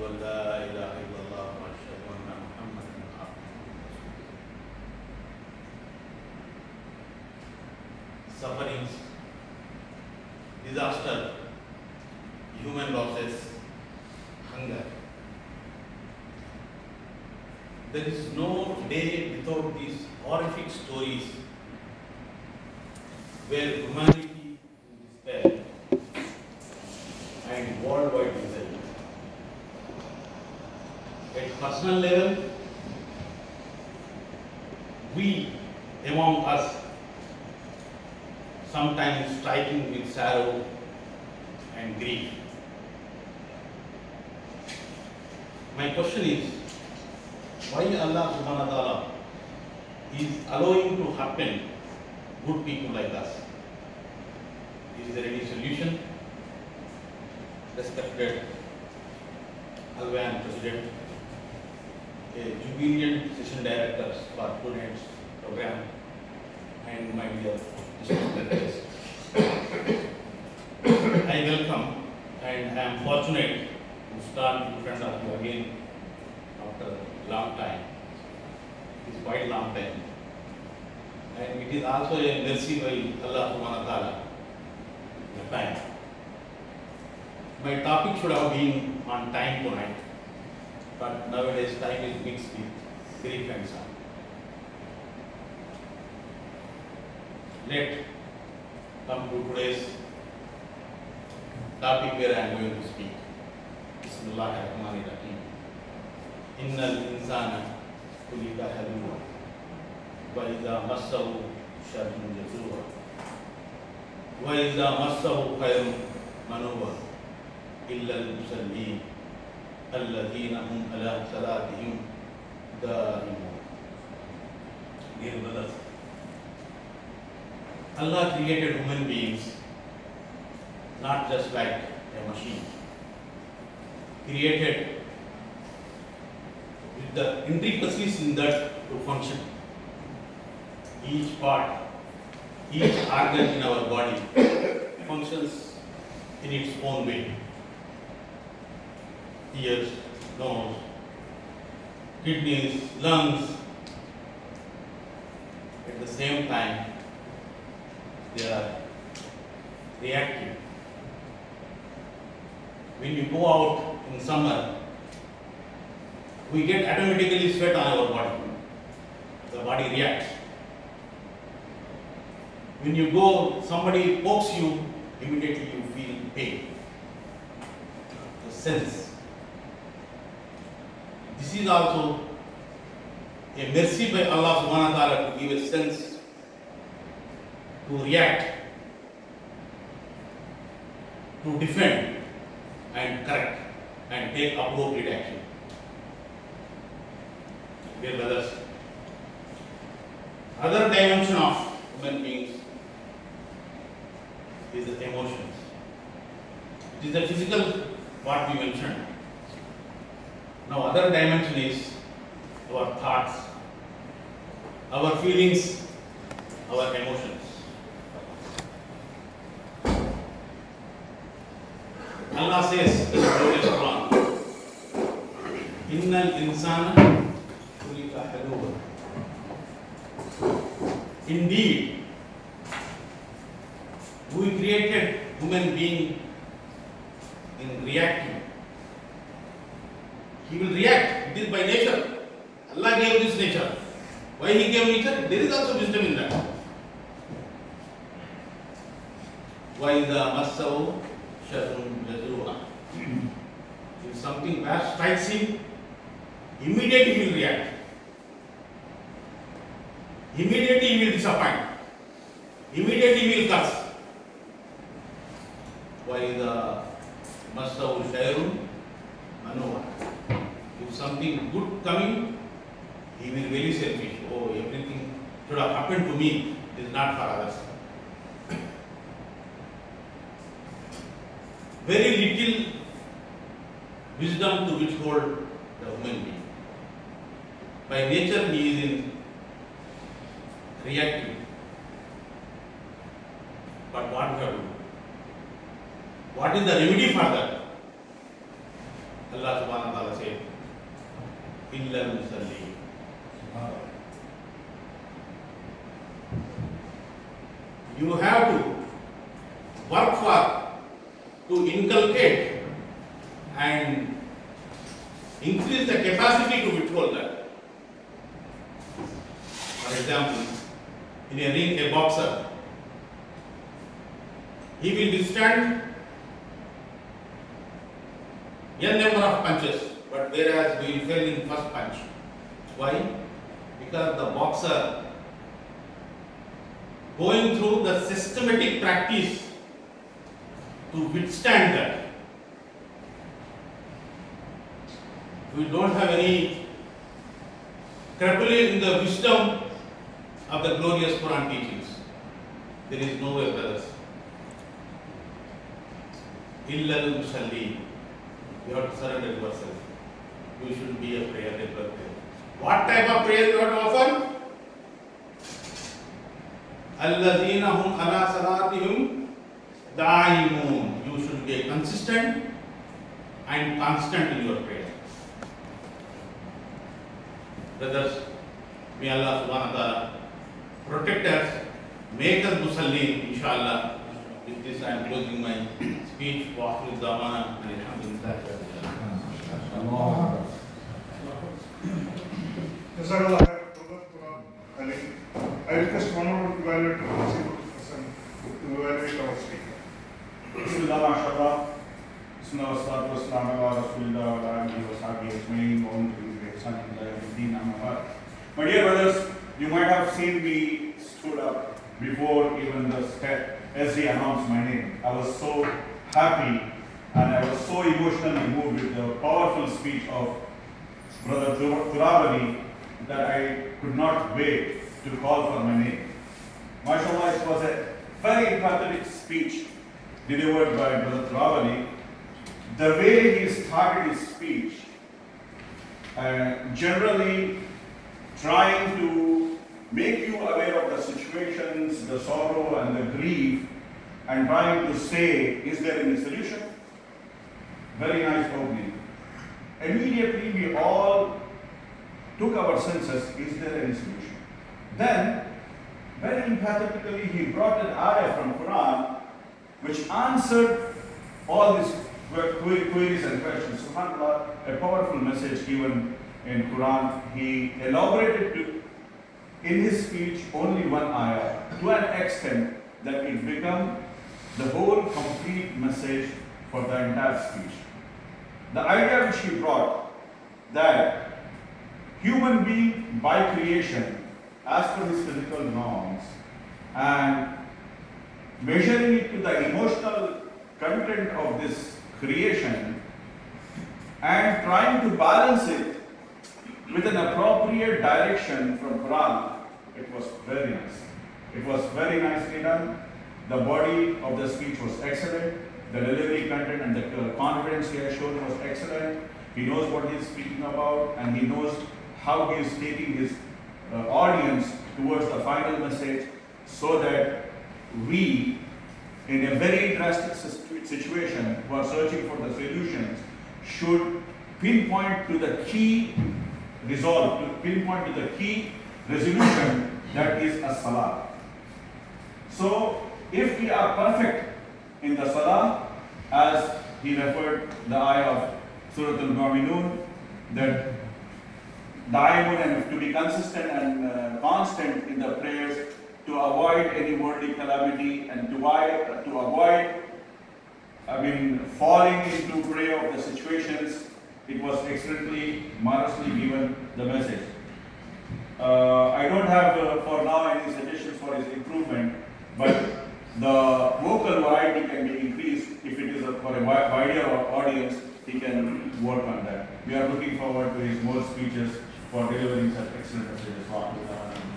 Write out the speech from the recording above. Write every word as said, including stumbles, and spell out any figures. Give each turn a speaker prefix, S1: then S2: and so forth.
S1: أن لا إله إلا الله وأشهد أن محمدا عبده ورسوله. Sufferings, disaster, human losses, hunger. There is no day without these horrific stories where humanity is despair and worldwide misery. At personal level, we among us sometimes striking with sorrow and grief. My question is, why Allah subhanahu wa ta'ala is allowing to happen good people like us? Is there any solution? Respected Bayan President, a jubilant session director for tonight's program, and my dear guests, I welcome and I am fortunate to stand in front of you again after a long time. It is quite a long time. And it is also a mercy by Allah subhanahu wa ta'ala. Time. My topic should have been on time tonight, but nowadays time is mixed with grief and sorrow. Let's come to today's topic where I am going to speak. Bismillahirrahmanirrahim. Innal insana khuliqa halu'a wa idha massahu sharrun jazua wa idha massahu khayrun manuwa illa al-musallin alladhina hum ala salatihim da'imun. Dear brothers, Allah created human beings not just like a machine. Created with the intricacies in that to function. Each part, each organ in our body functions in its own way. Ears, nose, kidneys, lungs. At the same time, they are reactive. When you go out in summer, we get automatically sweat on our body. The body reacts. When you go, somebody pokes you, immediately you feel pain. The sense. This is also a mercy by Allah subhanahu wa ta'ala to give a sense to react, to defend and correct and take appropriate action. Dear brothers, other dimension of human beings is the emotions. It is the physical what we mentioned. Now other dimension is our thoughts, our feelings, our emotions. Allah says in the Holy Quran, Innal insana khuliqa halu'a. Indeed, we created human being in reactive. He will react. It is by nature. Allah gave this nature. Why He gave nature? There is also wisdom in that. Why the massahu sharrun jazua. If something bad strikes him, immediately he will react. Immediately he will disappoint. Immediately he will curse. Why the massahu sharrun manuwa. If something good coming, he will be very selfish. Oh, everything should have happened to me. It is not for others. Very little wisdom to withhold the human being. By nature, he is in reactive. But what we have to do? What is the remedy for that? Allah subhanahu wa ta'ala said, Illa al-Musalli. You have to work for, to inculcate and increase the capacity to withhold that. For example, in a ring, a boxer, he will withstand n number of punches, but whereas we will fail in first punch. Why? Because the boxer going through the systematic practice to withstand that. We don't have any credibility in the wisdom of the glorious Quran teachings. There is no way, brothers. Illa al-Musalli. You have to surrender yourself. You should be a prayer, regular prayer. What type of prayer you have to offer? Alladhina hum ala salatihim da'imun. You should be consistent and constant in your prayer. Brothers, may Allah subhanahu wa ta'ala protect us, make us Musallin, inshallah. With this, I am closing my speech. Wa akhiru da'wana and alhamdulillah.
S2: Jazakallah khair, Turab Ali. I request one more evaluator to proceed with the person to evaluate our speaker.
S3: Bismillah, mashallah. Bismillah, wassalatu wassalamu ala rasulillah wa ala alihi wa sahbihi ajma'in wa hum bi ihsan ila yawmiddin, amma ba'd. My dear brothers, you might have seen me stood up before even the step as he announced my name. I was so happy and I was so emotionally moved with the powerful speech of Brother Turab Ali that I could not wait to call for my name. MashaAllah, it was a very emphatic speech delivered by Brother Turab Ali. The way he started his speech, uh, generally trying to make you aware of the situations, the sorrow and the grief, and trying to say, is there any solution? Very nice opening. Immediately we all took our senses, is there any solution? Then, very emphatically, he brought an ayah from Quran which answered all these queries and questions. SubhanAllah, a powerful message given in Quran. He elaborated to, in his speech only one ayah to an extent that it became the whole complete message for the entire speech. The idea which he brought, that human being by creation as per his physical norms and measuring it to the emotional content of this creation and trying to balance it with an appropriate direction from Quran, it was very nice. It was very nicely done. The body of the speech was excellent. The delivery content and the confidence he has shown was excellent. He knows what he is speaking about and he knows how he is taking his uh, audience towards the final message so that we, in a very drastic situation, who are searching for the solutions, should pinpoint to the key resolve, to pinpoint to the key resolution, that is a salah. So, if we are perfect in the salah, as he referred the ayah of Surah Al-Mu'minun, that diamond and to be consistent and uh, constant in the prayers to avoid any worldly calamity and to avoid, to avoid I mean, falling into prey of the situations. It was excellently, marvelously given the message. Uh, I don't have uh, for now any suggestions for his improvement, but the vocal variety can be increased if it is a, for a wider audience. He can work on that. We are looking forward to his more speeches for delivering such excellent messages.